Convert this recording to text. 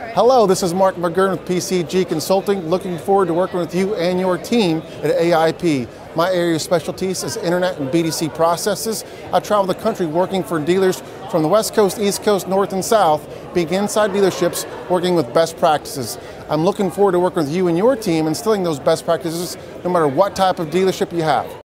Hello, this is Marc McGurren with PCG Consulting. Looking forward to working with you and your team at AIP. My area of specialties is internet and BDC processes. I travel the country working for dealers from the West Coast, East Coast, North and South, being inside dealerships, working with best practices. I'm looking forward to working with you and your team, instilling those best practices no matter what type of dealership you have.